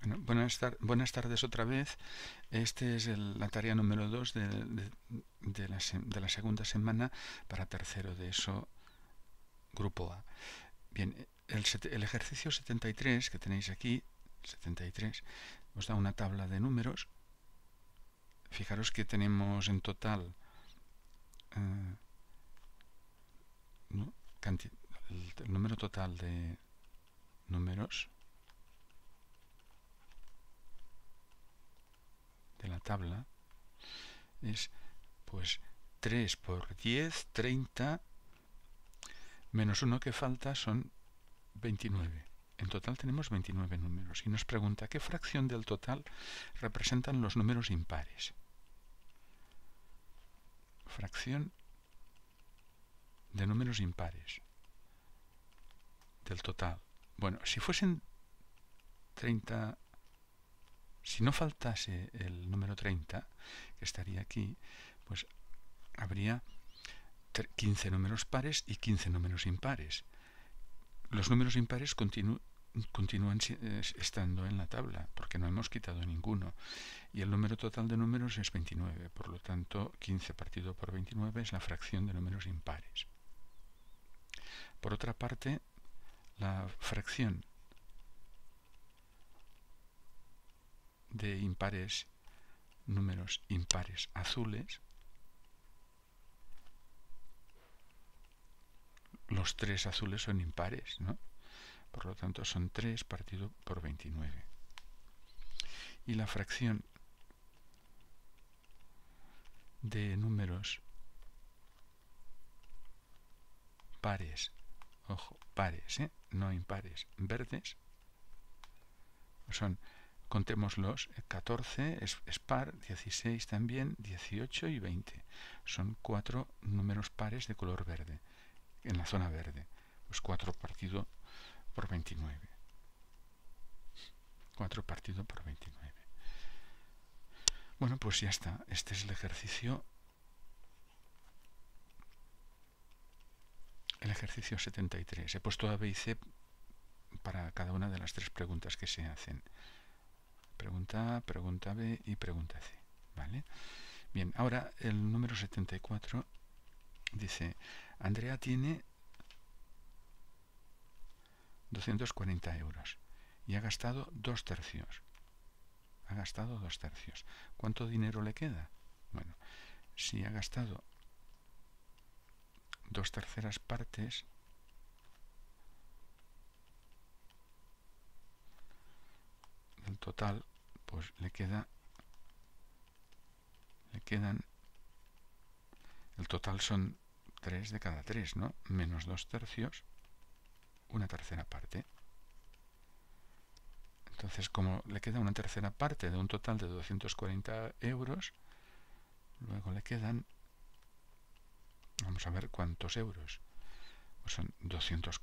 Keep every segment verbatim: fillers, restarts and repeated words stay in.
Bueno, buenas, tar buenas tardes otra vez. Este es el, la tarea número dos de, de, de, la de la segunda semana para tercero de eso, grupo A. Bien, el, el ejercicio setenta y tres que tenéis aquí, setenta y tres, os da una tabla de números. Fijaros que tenemos en total eh, ¿no? el, el número total de números de la tabla es pues tres por diez, treinta, menos uno que falta son veintinueve. En total tenemos veintinueve números y nos pregunta qué fracción del total representan los números impares. Fracción de números impares del total. Bueno, si fuesen treinta, si no faltase el número treinta, que estaría aquí, pues habría quince números pares y quince números impares. Los números impares continu continúan estando en la tabla, porque no hemos quitado ninguno. Y el número total de números es veintinueve, por lo tanto, quince partido por veintinueve es la fracción de números impares. Por otra parte, la fracción de impares, números impares azules, los tres azules son impares, ¿no? Por lo tanto, son tres partido por veintinueve. Y la fracción de números pares, ojo, pares, ¿eh? No impares, verdes, son, contémoslos, catorce es, es par, dieciséis también, dieciocho y veinte. Son cuatro números pares de color verde, en la zona verde. Pues cuatro partido por veintinueve. cuatro partido por veintinueve. Bueno, pues ya está. Este es el ejercicio. El ejercicio setenta y tres. He puesto A, B y C para cada una de las tres preguntas que se hacen. Pregunta A, pregunta B y pregunta C. ¿Vale? Bien, ahora el número setenta y cuatro dice: Andrea tiene doscientos cuarenta euros y ha gastado dos tercios. Ha gastado dos tercios. ¿Cuánto dinero le queda? Bueno, si ha gastado dos terceras partes, del total, pues le queda, le quedan, el total son tres de cada tres, ¿no? Menos dos tercios, una tercera parte. Entonces, como le queda una tercera parte de un total de doscientos cuarenta euros, luego le quedan, vamos a ver cuántos euros, pues son doscientos,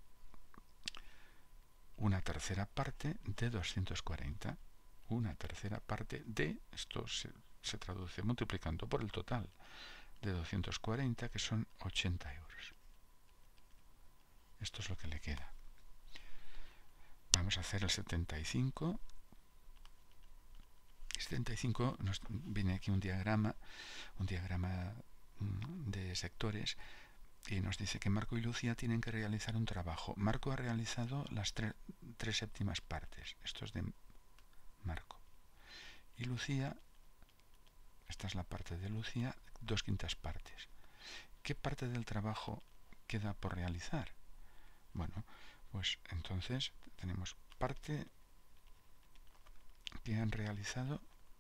una tercera parte de doscientos cuarenta, una tercera parte de, esto se, se traduce multiplicando por el total de doscientos cuarenta, que son ochenta euros. Esto es lo que le queda. Vamos a hacer el setenta y cinco. setenta y cinco nos viene aquí un diagrama, un diagrama de sectores, y nos dice que Marco y Lucía tienen que realizar un trabajo. Marco ha realizado las tre tres séptimas partes. Esto es de Marco. Y Lucía, esta es la parte de Lucía, dos quintas partes. ¿Qué parte del trabajo queda por realizar? Bueno, pues entonces tenemos parte que han realizado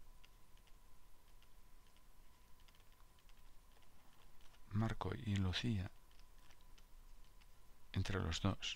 Marco y Lucía entre los dos.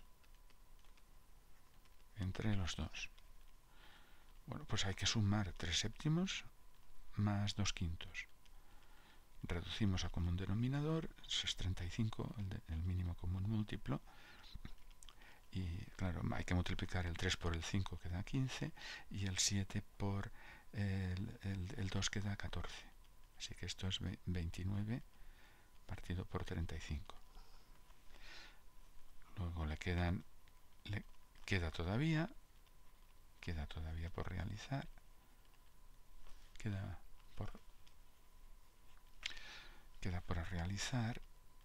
Entre los dos. Bueno, pues hay que sumar tres séptimos más dos quintos. Reducimos a común denominador, eso es treinta y cinco, el, de, el mínimo común múltiplo. Y claro, hay que multiplicar el tres por el cinco, que da quince, y el siete por el, el, el dos, que da catorce. Así que esto es veintinueve partido por treinta y cinco. Luego le quedan, le queda todavía queda todavía por realizar. Queda por, queda por realizar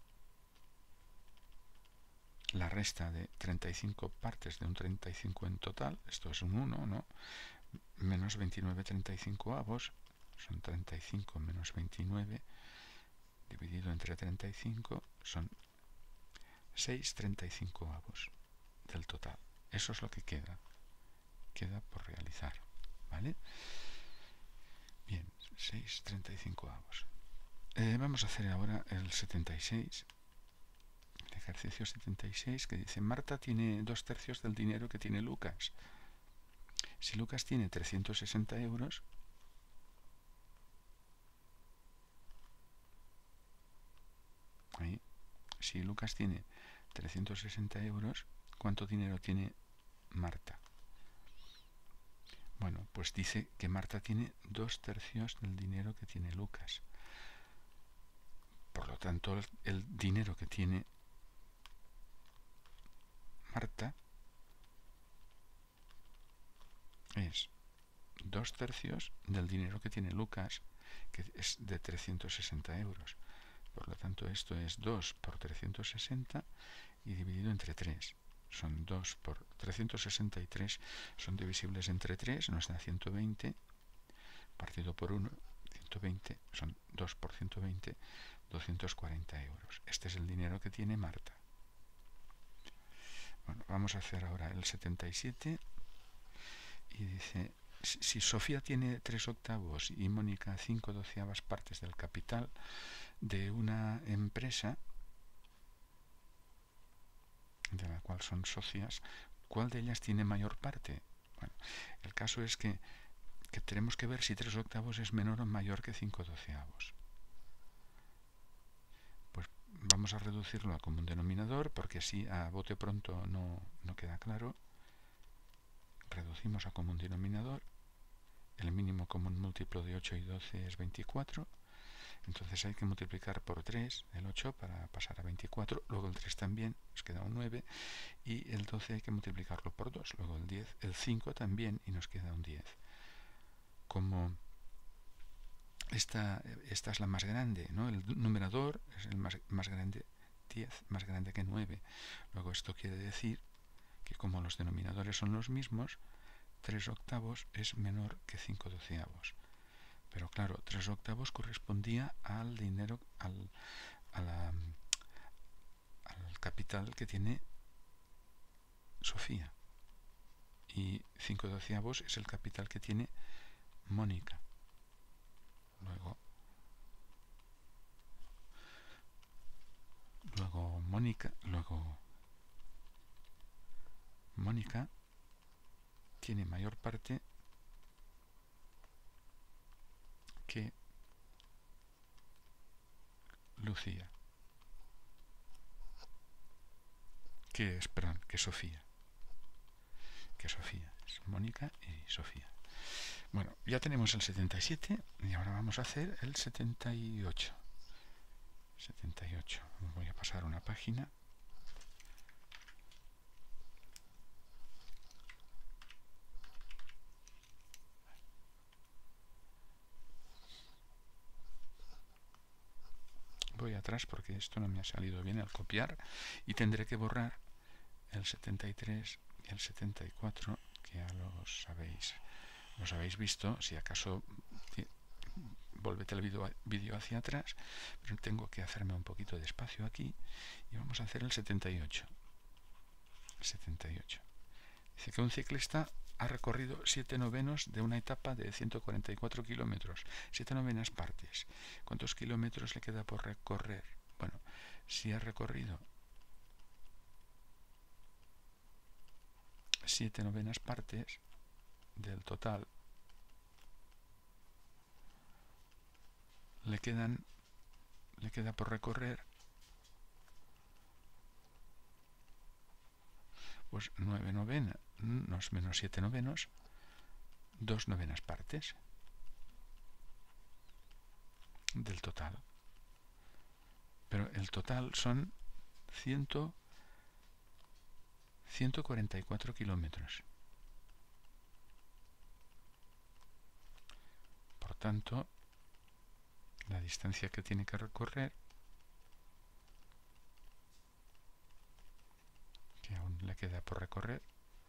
la resta de treinta y cinco partes de un treinta y cinco en total. Esto es un uno, ¿no? Menos veintinueve treinta y cinco avos. Son treinta y cinco menos veintinueve dividido entre treinta y cinco son seis treinta y cinco avos del total. Eso es lo que queda. Queda por realizar, ¿vale? Bien, seis treinta y cinco avos. Eh, vamos a hacer ahora el setenta y seis. El ejercicio setenta y seis, que dice: Marta tiene dos tercios del dinero que tiene Lucas. Si Lucas tiene trescientos sesenta euros, ahí, si Lucas tiene trescientos sesenta euros, ¿cuánto dinero tiene Marta? Bueno, pues dice que Marta tiene dos tercios del dinero que tiene Lucas. Por lo tanto, el, el dinero que tiene Marta es dos tercios del dinero que tiene Lucas, que es de trescientos sesenta euros. Por lo tanto, esto es dos por trescientos sesenta y dividido entre tres. Son dos por trescientos sesenta y tres, son divisibles entre tres, nos da ciento veinte, partido por uno, ciento veinte, son dos por ciento veinte, doscientos cuarenta euros. Este es el dinero que tiene Marta. Bueno, vamos a hacer ahora el setenta y siete, y dice: si Sofía tiene tres octavos y Mónica cinco doceavas partes del capital de una empresa de la cual son socias, ¿cuál de ellas tiene mayor parte? Bueno, el caso es que, que tenemos que ver si tres octavos es menor o mayor que cinco doceavos. Pues vamos a reducirlo a común denominador, porque así a bote pronto no, no queda claro. Reducimos a común denominador. El mínimo común múltiplo de ocho y doce es veinticuatro. Entonces hay que multiplicar por tres el ocho para pasar a veinticuatro, luego el tres también, nos queda un nueve, y el doce hay que multiplicarlo por dos, luego el diez, el cinco también, y nos queda un diez. Como esta, esta es la más grande, ¿no? El numerador es el más, más grande, diez, más grande que nueve. Luego esto quiere decir que como los denominadores son los mismos, tres octavos es menor que cinco doceavos. Pero claro, tres octavos correspondía al dinero, al, a la, al capital que tiene Sofía. Y cinco doceavos es el capital que tiene Mónica. Luego, luego Mónica, luego Mónica tiene mayor parte que Lucía, que es, perdón, que Sofía, que Sofía, es Mónica y Sofía. Bueno, ya tenemos el setenta y siete y ahora vamos a hacer el setenta y ocho. setenta y ocho. Voy a pasar una página. Voy atrás porque esto no me ha salido bien al copiar y tendré que borrar el setenta y tres y el setenta y cuatro, que ya los sabéis, los habéis visto. Si acaso volvete el vídeo hacia atrás, pero tengo que hacerme un poquito de espacio aquí y vamos a hacer el setenta y ocho. setenta y ocho. Dice que un ciclista ha recorrido siete novenos de una etapa de ciento cuarenta y cuatro kilómetros, siete novenas partes. ¿Cuántos kilómetros le queda por recorrer? Bueno, si ha recorrido siete novenas partes del total, le quedan le queda por recorrer pues nueve novenas, menos siete novenos, dos novenas partes del total. Pero el total son ciento cuarenta y cuatro kilómetros. tanto, la distancia que tiene que recorrer, que aún le queda por recorrer,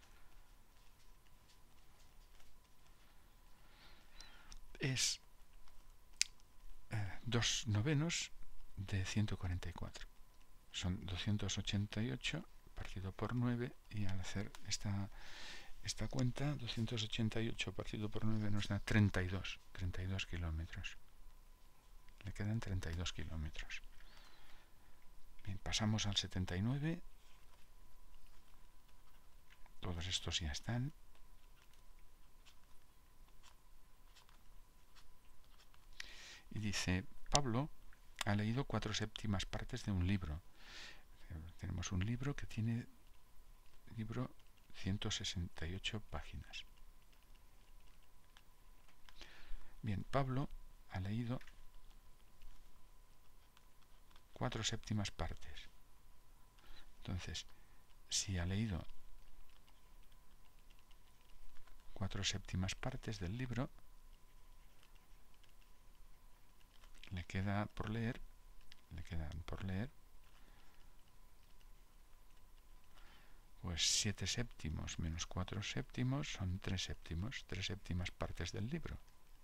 es eh, dos novenos de ciento cuarenta y cuatro. Son doscientos ochenta y ocho partido por nueve, y al hacer esta, esta cuenta, doscientos ochenta y ocho partido por nueve nos da treinta y dos kilómetros. Le quedan treinta y dos kilómetros. Bien, pasamos al setenta y nueve. Todos estos ya están. Y dice, Pablo ha leído cuatro séptimas partes de un libro. Tenemos un libro que tiene libro ciento sesenta y ocho páginas. Bien, Pablo ha leído cuatro séptimas partes. Entonces, si ha leído cuatro séptimas partes del libro, le queda por leer, le quedan por leer, pues siete séptimos menos cuatro séptimos son tres séptimos, tres séptimas partes del libro.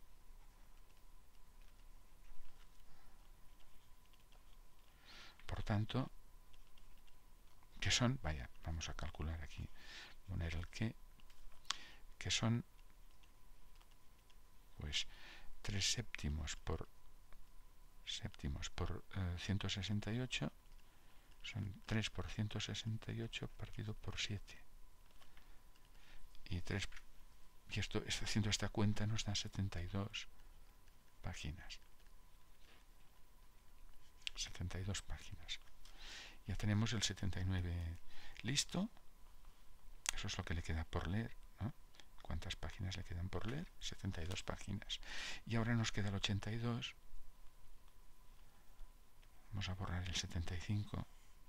Por tanto, ¿qué son? Vaya, vamos a calcular aquí, poner el qué, que son, pues, tres séptimos por séptimos por eh, ciento sesenta y ocho, son tres por ciento sesenta y ocho partido por siete. Y tres, y esto, haciendo esta cuenta, nos da setenta y dos páginas. setenta y dos páginas. Ya tenemos el setenta y nueve listo. Eso es lo que le queda por leer, ¿no? ¿Cuántas páginas le quedan por leer? setenta y dos páginas. Y ahora nos queda el ochenta y dos. Vamos a borrar el setenta y cinco.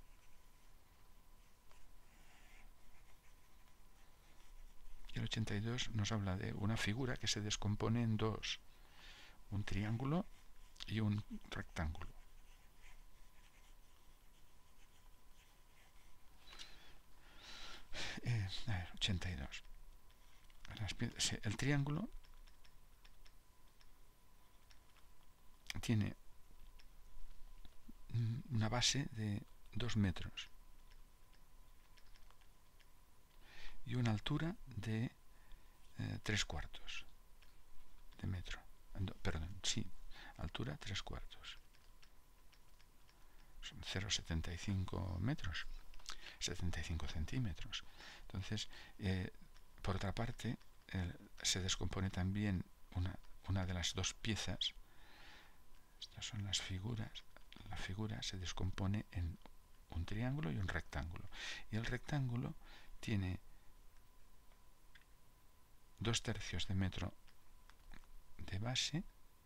Y el ochenta y dos nos habla de una figura que se descompone en dos. Un triángulo y un rectángulo. Eh, a ver, ochenta y dos. El triángulo tiene una base de dos metros y una altura de eh, tres cuartos de metro. No, perdón, sí, altura tres cuartos. Son cero coma setenta y cinco metros, setenta y cinco centímetros. Entonces, eh, por otra parte, eh, se descompone también una, una de las dos piezas. Estas son las figuras. La figura se descompone en un triángulo y un rectángulo. Y el rectángulo tiene dos tercios de metro de base,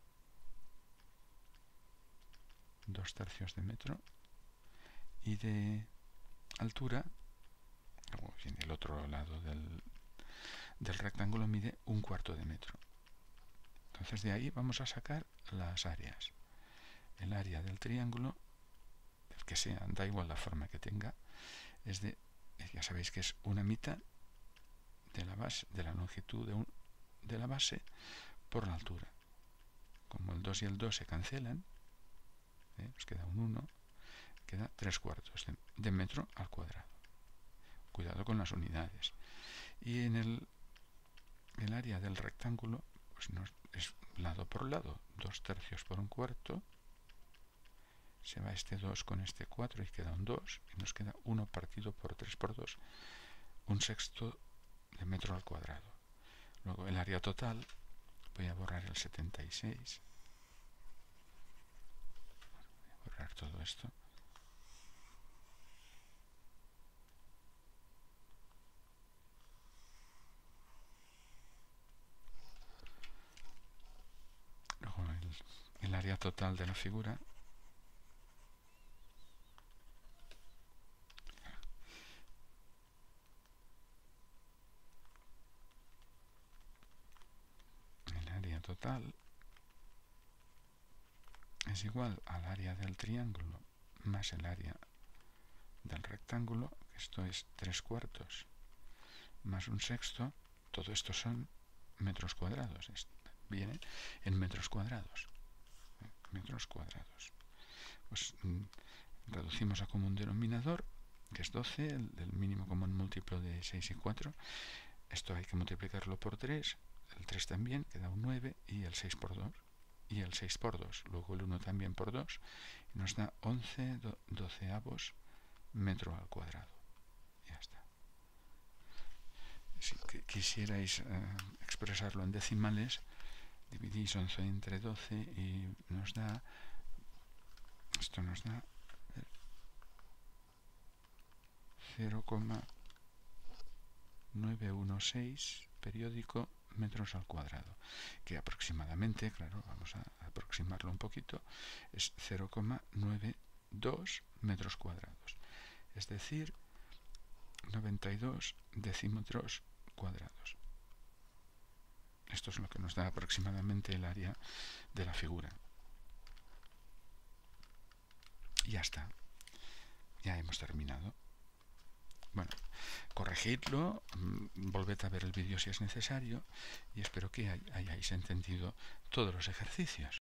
dos tercios de metro, y de altura, o en el otro lado del, del rectángulo mide un cuarto de metro. Entonces de ahí vamos a sacar las áreas. El área del triángulo, el que sea, da igual la forma que tenga, es de, ya sabéis que es una mitad de la base, de la longitud de, un, de la base por la altura. Como el dos y el dos se cancelan, ¿eh? Os queda un uno, queda tres cuartos de, de metro al cuadrado. Cuidado con las unidades. Y en el, el área del rectángulo, pues no, es lado por lado, dos tercios por un cuarto. Se va este dos con este cuatro y queda un dos, y nos queda uno partido por tres por dos, un sexto de metro al cuadrado. Luego el área total, voy a borrar el setenta y seis, voy a borrar todo esto. Luego el, el área total de la figura, total es igual al área del triángulo más el área del rectángulo, esto es tres cuartos más un sexto, todo esto son metros cuadrados, viene en metros cuadrados, metros cuadrados. Pues reducimos a común denominador, que es doce, el, el mínimo común múltiplo de seis y cuatro, esto hay que multiplicarlo por tres, el tres también, queda un nueve, y el seis por dos, y el seis por dos, luego el uno también por dos, y nos da once doceavos metro al cuadrado. Ya está. Si quisierais eh, expresarlo en decimales, dividís once entre doce y nos da, esto nos da cero coma novecientos dieciséis periódico metros al cuadrado, que aproximadamente, claro, vamos a aproximarlo un poquito, es cero coma noventa y dos metros cuadrados, es decir, noventa y dos decímetros cuadrados. Esto es lo que nos da aproximadamente el área de la figura. Y ya está. Ya hemos terminado. Bueno, corregidlo, volved a ver el vídeo si es necesario y espero que hayáis entendido todos los ejercicios.